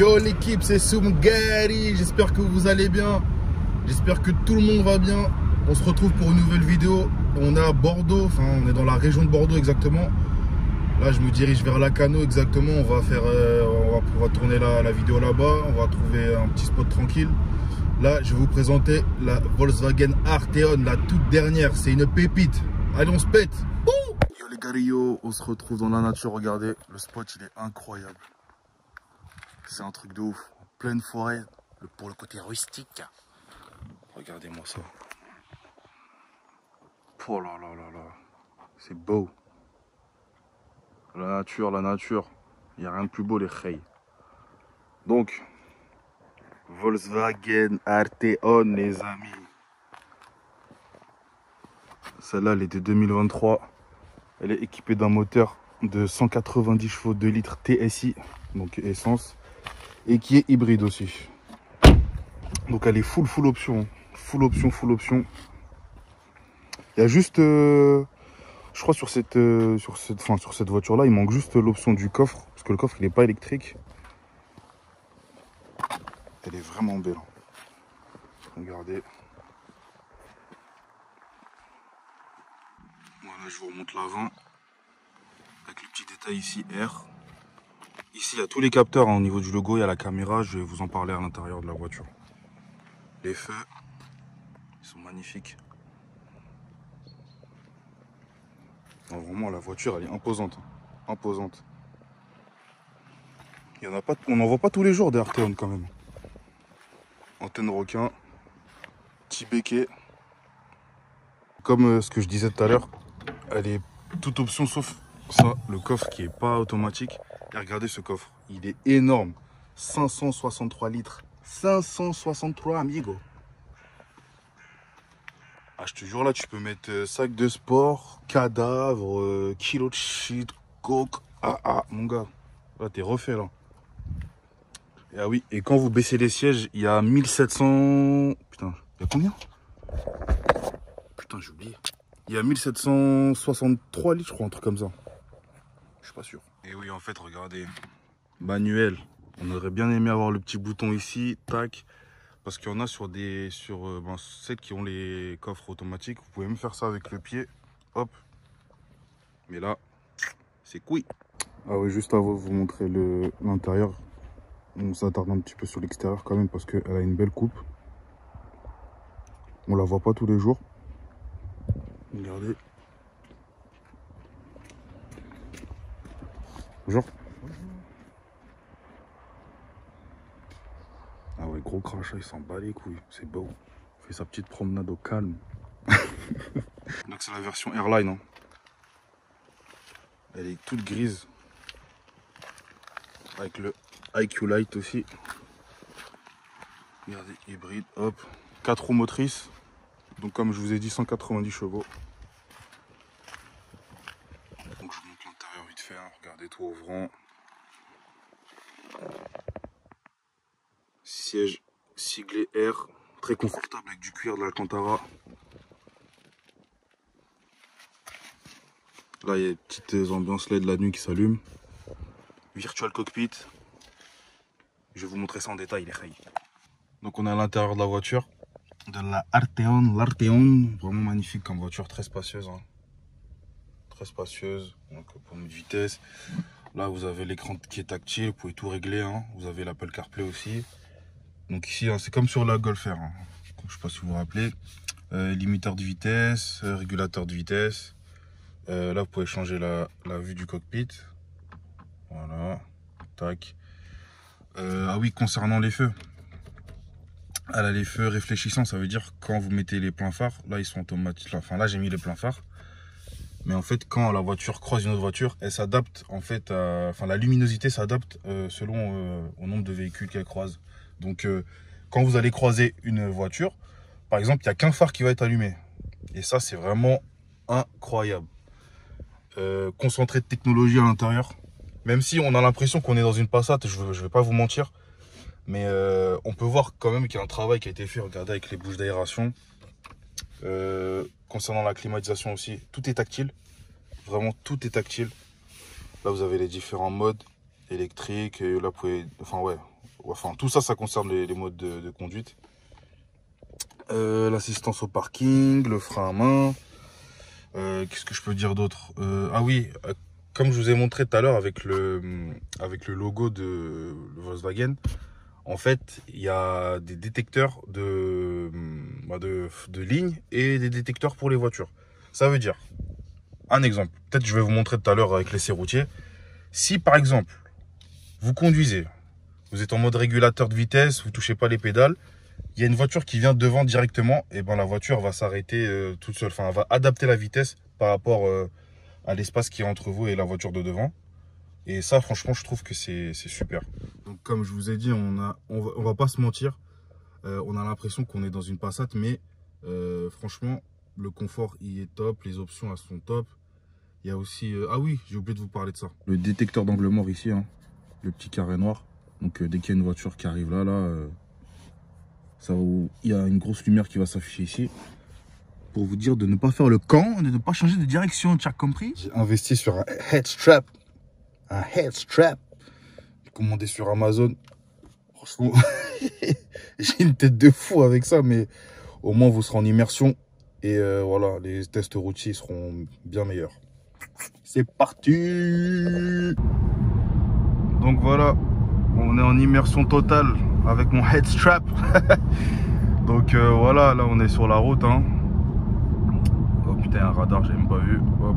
Yo l'équipe, c'est Soumgari, j'espère que vous allez bien, j'espère que tout le monde va bien. On se retrouve pour une nouvelle vidéo. On est à Bordeaux, enfin on est dans la région de Bordeaux exactement. Là je me dirige vers Lacanau exactement, on va faire, on va tourner la vidéo là-bas, on va trouver un petit spot tranquille. Là je vais vous présenter la Volkswagen Arteon, la toute dernière, c'est une pépite. Allez on se pète. Yo les garillos, on se retrouve dans la nature, regardez, le spot il est incroyable. C'est un truc de ouf, en pleine forêt, pour le côté rustique. Regardez-moi ça. Oh là là là là, c'est beau. La nature, il n'y a rien de plus beau les khey. Donc, Volkswagen Arteon les amis. Celle-là elle est de 2023. Elle est équipée d'un moteur de 190 chevaux 2 litres TSI, donc essence. Et qui est hybride aussi. Donc elle est full option. Full option. Il y a juste, je crois sur cette voiture là, il manque juste l'option du coffre. Parce que le coffre il n'est pas électrique. Elle est vraiment belle. Regardez. Voilà, je vous remonte l'avant. Avec le petit détail ici, R. Ici, il y a tous les capteurs au niveau du logo, il y a la caméra, je vais vous en parler à l'intérieur de la voiture. Les feux, ils sont magnifiques. Non, vraiment, la voiture, elle est imposante. Imposante. Il y en a pas, on n'en voit pas tous les jours des Arteon quand même. Antenne requin, petit béquet. Comme ce que je disais tout à l'heure, elle est toute option sauf ça, le coffre qui est pas automatique. Et regardez ce coffre, il est énorme. 563 litres. 563 amigo. Ah, je te jure, là, tu peux mettre sac de sport, cadavre, kilo de shit, coke. Ah, mon gars. Là, t'es refait, là. Et ah oui, et quand vous baissez les sièges, il y a 1700... Putain, il y a combien? Putain, j'ai oublié. Il y a 1763 litres, je crois, un truc comme ça. Je suis pas sûr. Et oui, en fait, regardez. Manuel. On aurait bien aimé avoir le petit bouton ici, tac. Parce qu'il y en a sur celles qui ont les coffres automatiques. Vous pouvez même faire ça avec le pied. Hop. Mais là, c'est couille. Ah oui, juste avant de vous montrer l'intérieur. On s'attarde un petit peu sur l'extérieur quand même parce qu'elle a une belle coupe. On la voit pas tous les jours. Regardez. Bonjour. Ah ouais, gros crachat, il s'en bat les couilles. C'est beau. Il fait sa petite promenade au calme. Donc c'est la version Airline. Hein. Elle est toute grise. Avec le IQ Light aussi. Regardez, hybride, hop. 4 roues motrices. Donc comme je vous ai dit, 190 chevaux. Donc je vous montre l'intérieur vite fait. Hein. Regardez, tout ouvrant. Siège siglé R. Très confortable avec du cuir de l'Alcantara. Là, il y a des petites ambiances LED de la nuit qui s'allument. Virtual cockpit. Je vais vous montrer ça en détail, les khayes. Donc, on est à l'intérieur de la voiture. De la Arteon. L'Arteon. Vraiment magnifique comme voiture, très spacieuse. Hein. Très spacieuse. Donc, pour une vitesse. Là, vous avez l'écran qui est tactile. Vous pouvez tout régler. Hein. Vous avez l'Apple CarPlay aussi. Donc, ici, hein, c'est comme sur la Golf R. Hein. Je ne sais pas si vous vous rappelez. Limiteur de vitesse, régulateur de vitesse. Là, vous pouvez changer la vue du cockpit. Voilà. Tac. Ah oui, concernant les feux. Elle a les feux réfléchissants. Ça veut dire quand vous mettez les pleins phares, là, ils sont automatiques. Enfin, là, j'ai mis les pleins phares. Mais en fait, quand la voiture croise une autre voiture, elle s'adapte. En fait, enfin, la luminosité s'adapte selon au nombre de véhicules qu'elle croise. Donc, quand vous allez croiser une voiture, par exemple, il n'y a qu'un phare qui va être allumé. Et ça, c'est vraiment incroyable. Concentré de technologie à l'intérieur. Même si on a l'impression qu'on est dans une Passat, je vais pas vous mentir. Mais on peut voir quand même qu'il y a un travail qui a été fait. Regardez avec les bouches d'aération. Concernant la climatisation aussi, tout est tactile. Vraiment, tout est tactile. Là, vous avez les différents modes électriques. Et là, vous pouvez... Enfin, ouais. Enfin, tout ça, ça concerne les modes de conduite. L'assistance au parking, le frein à main. Qu'est-ce que je peux dire d'autre? Ah oui, comme je vous ai montré tout à l'heure avec le logo de Volkswagen, en fait, il y a des détecteurs de lignes et des détecteurs pour les voitures. Ça veut dire, un exemple, peut-être je vais vous montrer tout à l'heure avec l'essai routier. Si par exemple, vous conduisez, vous êtes en mode régulateur de vitesse, vous touchez pas les pédales, il y a une voiture qui vient devant directement, et ben la voiture va s'arrêter toute seule. Enfin, elle va adapter la vitesse par rapport à l'espace qui est entre vous et la voiture de devant. Et ça, franchement, je trouve que c'est super. Donc, comme je vous ai dit, on va pas se mentir. On a l'impression qu'on est dans une Passat, mais franchement, le confort, il est top. Les options, elles sont top. Il y a aussi... ah oui, j'ai oublié de vous parler de ça. Le détecteur d'angle mort ici, hein, le petit carré noir. Donc, dès qu'il y a une voiture qui arrive là, il y a une grosse lumière qui va s'afficher ici. Pour vous dire de ne pas faire le camp, de ne pas changer de direction, tu as compris? J'ai investi sur un head strap. Un head strap. J'ai commandé sur Amazon. Franchement, j'ai une tête de fou avec ça, mais au moins vous serez en immersion. Et voilà, les tests routiers seront bien meilleurs. C'est parti! Donc voilà, on est en immersion totale avec mon head strap. Donc voilà, là on est sur la route, hein. Oh putain, un radar, j'ai même pas vu. Hop.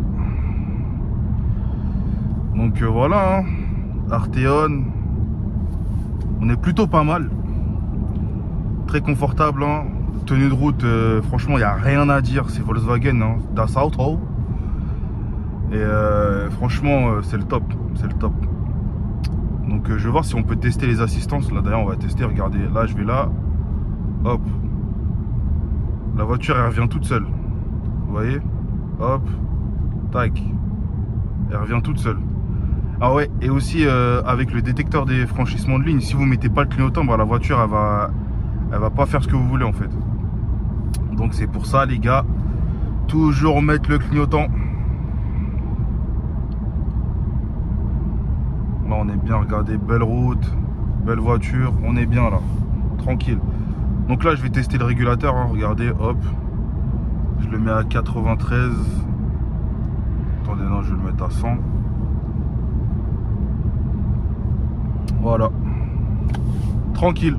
Donc voilà, hein. Arteon, on est plutôt pas mal, très confortable, hein. Tenue de route, franchement il n'y a rien à dire, c'est Volkswagen, hein. Das Auto. Et franchement c'est le top, c'est le top. Donc je vais voir si on peut tester les assistances. Là d'ailleurs on va tester, regardez, là je vais là, hop, la voiture elle revient toute seule, vous voyez, hop, tac, elle revient toute seule. Ah ouais, et aussi avec le détecteur des franchissements de ligne, si vous mettez pas le clignotant, bah, la voiture elle va pas faire ce que vous voulez en fait. Donc c'est pour ça les gars, toujours mettre le clignotant. Là on est bien, regardez, belle route, belle voiture, on est bien là, tranquille. Donc là je vais tester le régulateur, hein, regardez, hop, je le mets à 93. Attendez, non, je vais le mettre à 100. Voilà, tranquille,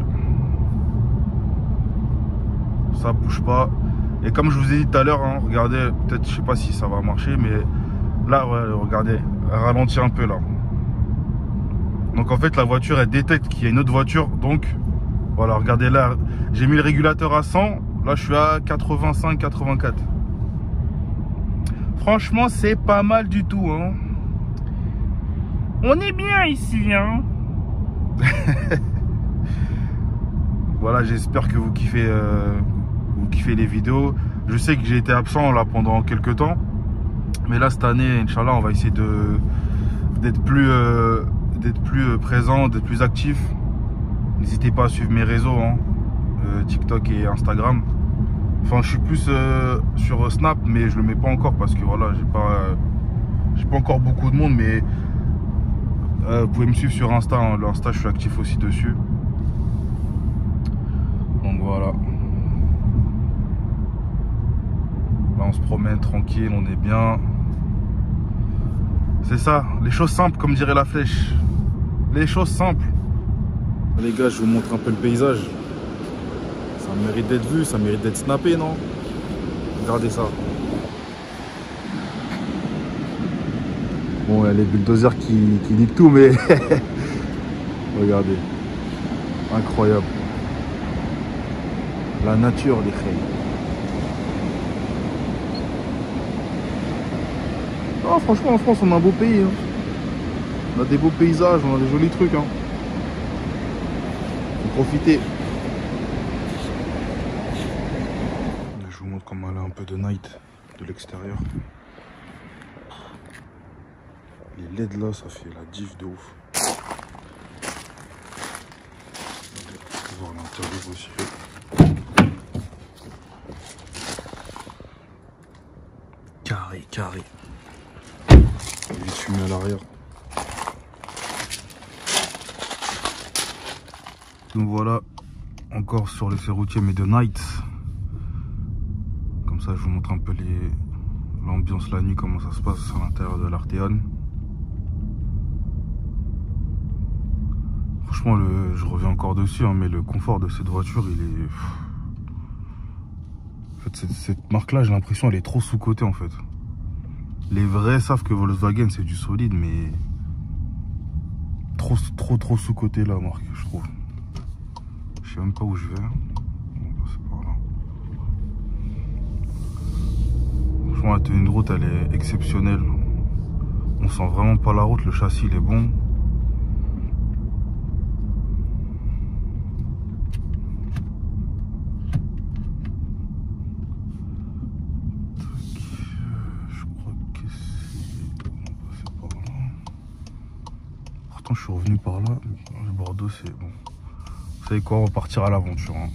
ça bouge pas. Et comme je vous ai dit tout à l'heure, hein, regardez, peut-être, je sais pas si ça va marcher, mais là, ouais, regardez, elle ralentit un peu là. Donc en fait la voiture elle détecte qu'il y a une autre voiture, donc voilà, regardez là, j'ai mis le régulateur à 100, là je suis à 85, 84. Franchement c'est pas mal du tout, hein. On est bien ici, hein. Voilà, j'espère que vous kiffez les vidéos. Je sais que j'ai été absent là pendant quelques temps, mais là cette année, Inch'Allah, on va essayer d'être plus présent, d'être plus actif. N'hésitez pas à suivre mes réseaux, hein, TikTok et Instagram. Enfin, je suis plus sur Snap, mais je le mets pas encore parce que voilà, j'ai pas encore beaucoup de monde, mais vous pouvez me suivre sur Insta, hein. L'Insta, je suis actif aussi dessus. Donc voilà. Là, on se promène tranquille, on est bien. C'est ça, les choses simples, comme dirait la flèche. Les choses simples. Les gars, je vous montre un peu le paysage. Ça mérite d'être vu, ça mérite d'être snappé, non? Regardez ça. Bon, il y a les bulldozers qui niquent tout, mais regardez. Incroyable. La nature, les frères. Oh, franchement, en France, on a un beau pays, hein. On a des beaux paysages, on a des jolis trucs, hein. Faut profiter. Je vous montre comment elle a un peu de night de l'extérieur. Les LED là, ça fait la diff de ouf. On va voir l'intérieur aussi. Carré, carré. Vite fumé à l'arrière. Donc voilà, encore sur l'essai routier, mais de night. Comme ça, je vous montre un peu l'ambiance la nuit, comment ça se passe à l'intérieur de l'Arteon. Franchement, je reviens encore dessus, hein, mais le confort de cette voiture, il est... En fait, cette marque-là, j'ai l'impression elle est trop sous-cotée, en fait. Les vrais savent que Volkswagen, c'est du solide, mais... Trop sous-cotée, la marque, je trouve. Je sais même pas où je vais. C'est par là. Franchement, la tenue de route, elle est exceptionnelle. On sent vraiment pas la route, le châssis, il est bon. Je suis revenu par là, le Bordeaux c'est bon. Vous savez quoi, on va partir à l'aventure. Hein.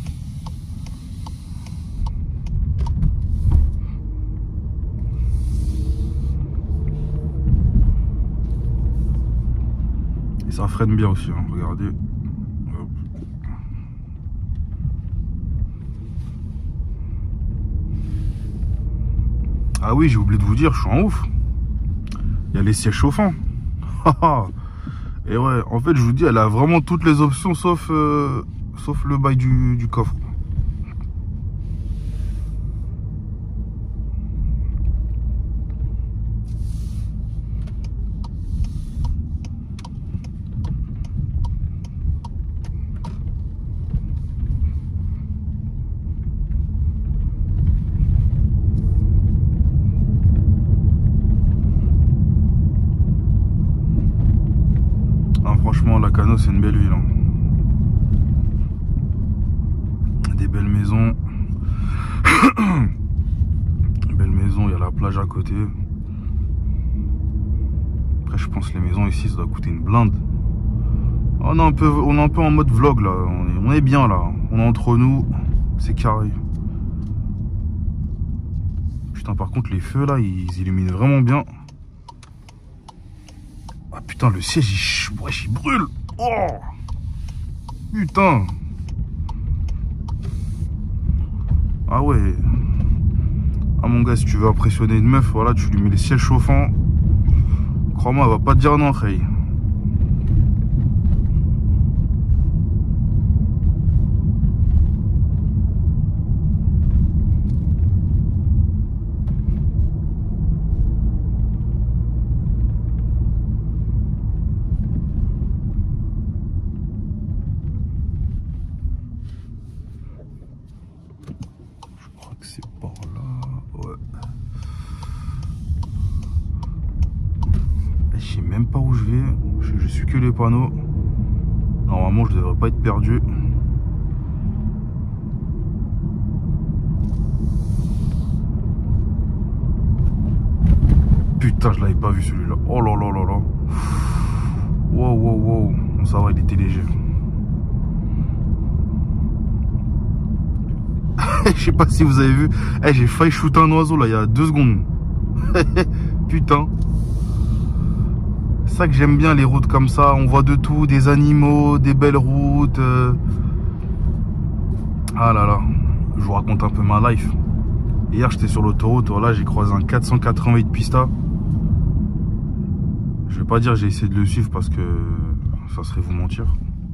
Et ça freine bien aussi, hein. Regardez. Hop. Ah oui, j'ai oublié de vous dire, je suis en ouf. Il y a les sièges chauffants. Et ouais, en fait, je vous dis, elle a vraiment toutes les options sauf le bail du coffre. Franchement, Lacanau, c'est une belle ville. Hein. Des belles maisons. Belle maison, il y a la plage à côté. Après, je pense que les maisons ici, ça doit coûter une blinde. On est un peu en mode vlog là. On est bien là. On est entre nous. C'est carré. Putain, par contre, les feux là, ils illuminent vraiment bien. Ah putain, le siège, il brûle. Oh putain. Ah ouais. Ah mon gars, si tu veux impressionner une meuf, voilà, tu lui mets les sièges chauffants. Crois-moi, elle va pas te dire non, Khay. C'est par là, ouais. Je sais même pas où je vais, je suis que les panneaux. Normalement je devrais pas être perdu. Putain, je l'avais pas vu celui-là. Oh là là là là. Wow wow wow. Bon, ça va, il était léger. Je sais pas si vous avez vu, j'ai failli shooter un oiseau là il y a 2 secondes. Putain. C'est ça que j'aime bien, les routes comme ça, on voit de tout, des animaux, des belles routes. Ah là là, je vous raconte un peu ma life. Hier j'étais sur l'autoroute, voilà, j'ai croisé un 488 Pista. Je vais pas dire j'ai essayé de le suivre parce que ça serait vous mentir.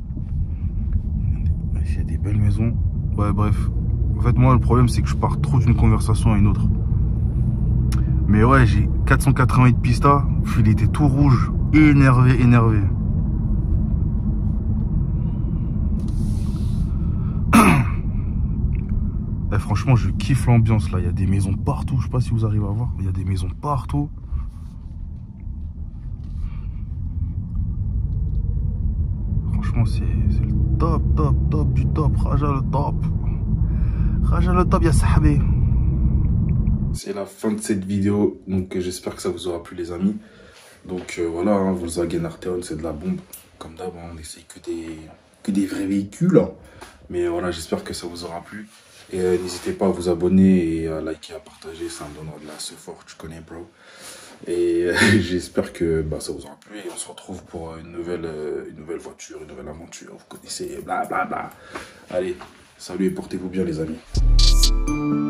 Il y a des belles maisons. Ouais, bref. En fait, moi, le problème, c'est que je pars trop d'une conversation à une autre. Mais ouais, j'ai 488 Pista. Il était tout rouge. Énervé. Et franchement, je kiffe l'ambiance là. Il y a des maisons partout. Je sais pas si vous arrivez à voir. Il y a des maisons partout. Franchement, c'est le top du top. Raja le top. Raja le top, ya sahabi. C'est la fin de cette vidéo. Donc j'espère que ça vous aura plu, les amis. Donc voilà, hein, Volkswagen Arteon, c'est de la bombe. Comme d'hab, on essaye que des vrais véhicules. Mais voilà, j'espère que ça vous aura plu. Et n'hésitez pas à vous abonner et à liker, à partager. Ça me donnera de la support, tu connais, bro. Et j'espère que ça vous aura plu. Et on se retrouve pour une nouvelle voiture, une nouvelle aventure. Vous connaissez, blablabla. Allez, salut et portez-vous bien les amis.